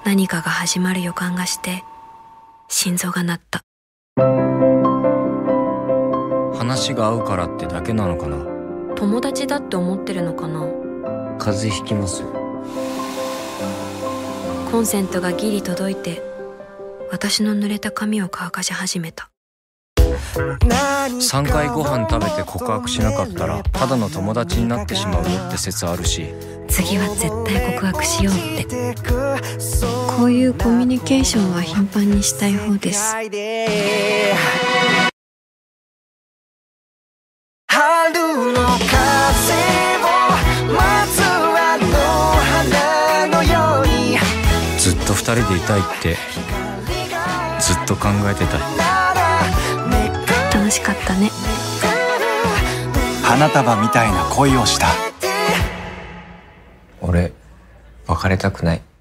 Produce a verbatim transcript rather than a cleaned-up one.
何かが始まる予感がして心臓が鳴った。 話が合うからってだけなのかな。 友達だって思ってるのかな。 風邪ひきますよ。 コンセントがギリ届いて私の濡れた髪を乾かし始めた。 さんかいご飯食べて告白しなかったらただの友達になってしまうよって説あるし、 次は絶対告白しようって。こういうコミュニケーションは頻繁にしたい方です。 春の風を待つあの花のように、 ずっと二人でいたいってずっと考えてた。 楽しかったね。 花束みたいな恋をした。 俺別れたくない。